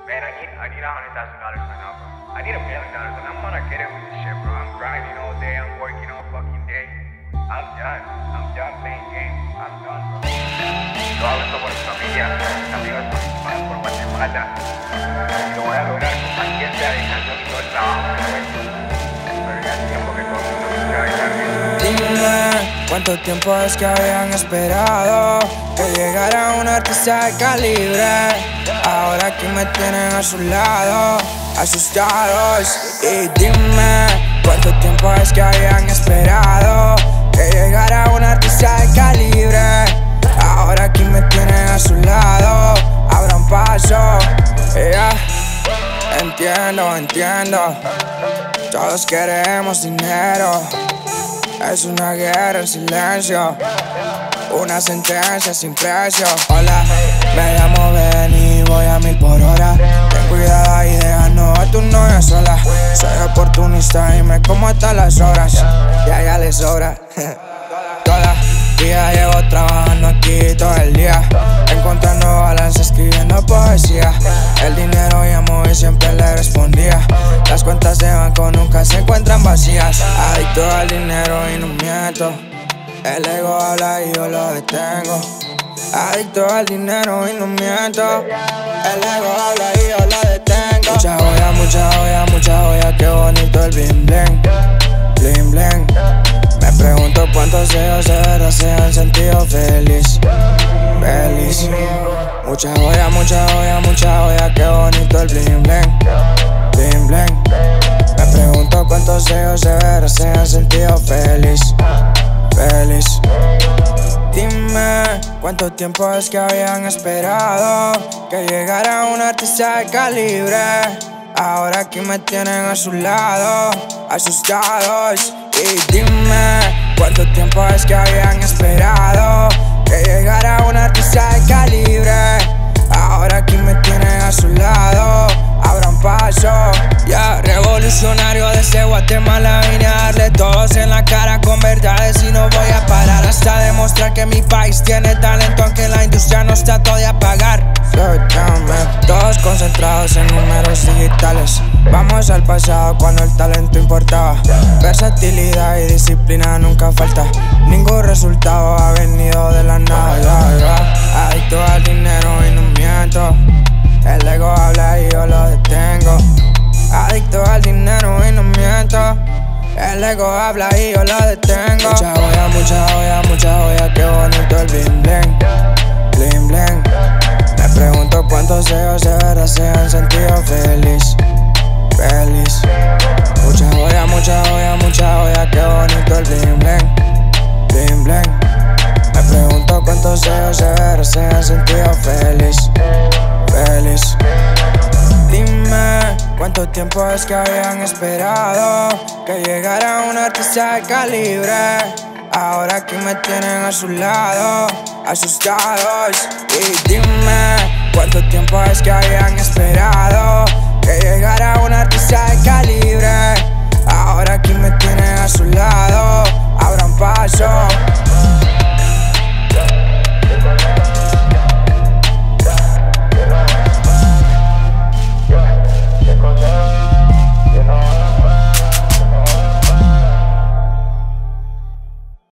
Man, I need $100,000 right now, bro. I need $1 million, and I'm gonna get it with this shit, bro. I'm grinding all day, I'm working all fucking day. I'm done playing games. I'm done, bro. Yo hago esto por mi familia, amigos principales por Guatemala. Y lo voy a lograr con quien sea dejando todo el trabajo, güey. Pero ya es tiempo que todo el mundo me traiga bien. Dime, ¿cuánto tiempo es que habían esperado que llegara un artista de calibre? Ahora aquí me tienen a su lado, asustados. Y dime, ¿cuánto tiempo es que habían esperado que llegara un artista de calibre? Ahora aquí me tienen a su lado, abran paso. Yeah. Entiendo, todos queremos dinero. Es una guerra en silencio, una sentencia sin precio. Hola, me llamo Ben y voy a 1000 por hora. Ten cuidado ahí dejando a tu novia sola. Soy oportunista y me como hasta las horas. Ya le sobra. Toda vida llevo trabajando aquí todo el día, encontrando balance, escribiendo poesía. El dinero llamó y siempre le respondía. Las cuentas de banco nunca se encuentran vacías. Adicto al dinero y no miento. El ego habla y yo lo detengo. Adicto al dinero y no miento. El ego habla y yo lo detengo. Mucha joya, qué bonito el bling bling. Bling bling. Me pregunto cuántos ellos de verdad se han sentido feliz. Mucha joya, qué bonito el bling bling. Bling bling. Me pregunto cuántos ellos de verdad se han sentido feliz. Dime, ¿cuánto tiempo es que habían esperado que llegara un artista de calibre? Ahora aquí me tienen a su lado, asustados. Y dime, ¿cuánto tiempo es que habían esperado que llegara un artista de calibre? Ahora aquí me tienen a su lado, abran paso. Ya, revolucionario desde Guatemala, vine a darle todos en la cara con verdades y no voy a parar hasta demostrar que mi país tiene talento, aunque la industria no está todavía a pagar. Todos concentrados en números digitales. Vamos al pasado cuando el talento importaba. Versatilidad y disciplina nunca falta. Ningún resultado ha venido de la nada. Adicto al dinero y no miento. El ego habla y yo lo detengo. Adicto al dinero y no miento. El ego habla y yo lo detengo. Mucha joya, qué bonito el bling bling. Bling bling. Me pregunto cuántos ellos de verdad se han sentido feliz. Mucha joya, qué bonito el bling bling. Bling bling. Me pregunto cuántos ellos de verdad se han sentido feliz. Dime, ¿cuánto tiempo es que habían esperado que llegara un artista de calibre? Ahora aquí me tienen a su lado, asustados. Y dime, ¿cuánto tiempo es que habían esperado que llegara un artista de calibre? Ahora aquí me tienen a su lado, abran paso.